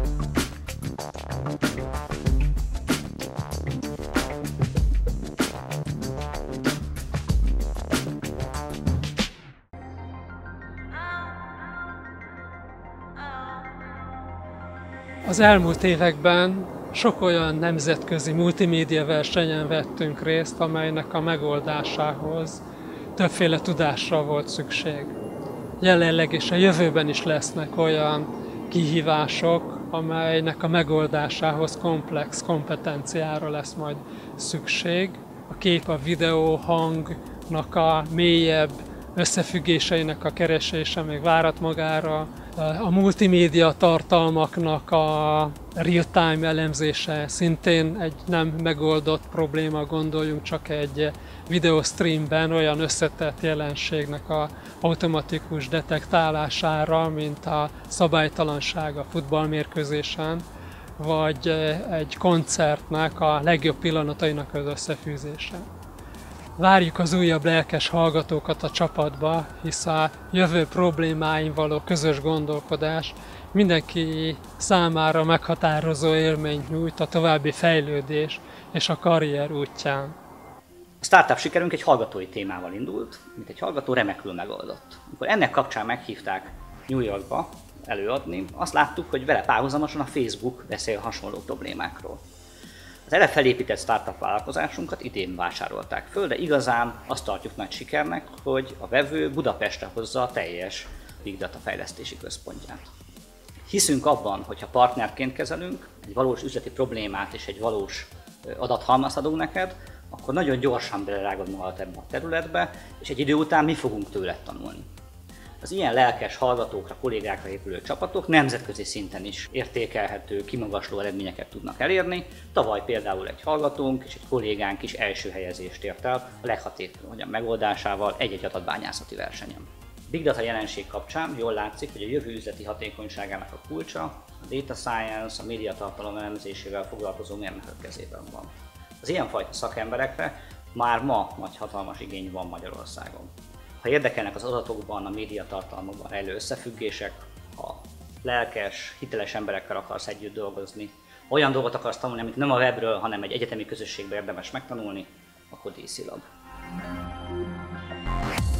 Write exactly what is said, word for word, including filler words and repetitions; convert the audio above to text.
Az elmúlt években sok olyan nemzetközi multimédia versenyen vettünk részt, amelynek a megoldásához többféle tudásra volt szükség. Jelenleg és a jövőben is lesznek olyan kihívások, amelynek a megoldásához komplex kompetenciára lesz majd szükség. A kép, a videó, hangnak a mélyebb összefüggéseinek a keresése még várat magára, a multimédia tartalmaknak a real-time elemzése szintén egy nem megoldott probléma, gondoljunk csak egy videostreamben olyan összetett jelenségnek a automatikus detektálására, mint a szabálytalanság a futballmérkőzésen, vagy egy koncertnek a legjobb pillanatainak az összefűzése. Várjuk az újabb lelkes hallgatókat a csapatba, hisz a jövő problémáin való közös gondolkodás mindenki számára meghatározó élményt nyújt a további fejlődés és a karrier útján. A startup sikerünk egy hallgatói témával indult, mint egy hallgató remekül megoldott. Amikor ennek kapcsán meghívták New Yorkba előadni, azt láttuk, hogy vele párhuzamosan a Facebook beszél hasonló problémákról. Az eleve felépített startup vállalkozásunkat idén vásárolták föl, de igazán azt tartjuk nagy sikernek, hogy a vevő Budapestre hozza a teljes Big Data fejlesztési központját. Hiszünk abban, hogy ha partnerként kezelünk, egy valós üzleti problémát és egy valós adathalmazt adunk neked, akkor nagyon gyorsan belerágod magad ebbe a területbe, és egy idő után mi fogunk tőled tanulni. Az ilyen lelkes hallgatókra, kollégákra épülő csapatok nemzetközi szinten is értékelhető, kimagasló eredményeket tudnak elérni. Tavaly például egy hallgatónk és egy kollégánk is első helyezést ért el a leghatékonyabb megoldásával egy-egy adatbányászati versenyen. Big Data jelenség kapcsán jól látszik, hogy a jövő üzleti hatékonyságának a kulcsa a data science, a médiatartalom elemzésével foglalkozó mérnökök kezében van. Az ilyenfajta szakemberekre már ma nagy hatalmas igény van Magyarországon. Ha érdekelnek az adatokban, a médiatartalmakban rejlő összefüggések, ha lelkes, hiteles emberekkel akarsz együtt dolgozni, olyan dolgot akarsz tanulni, amit nem a webről, hanem egy egyetemi közösségben érdemes megtanulni, akkor dé cé Lab.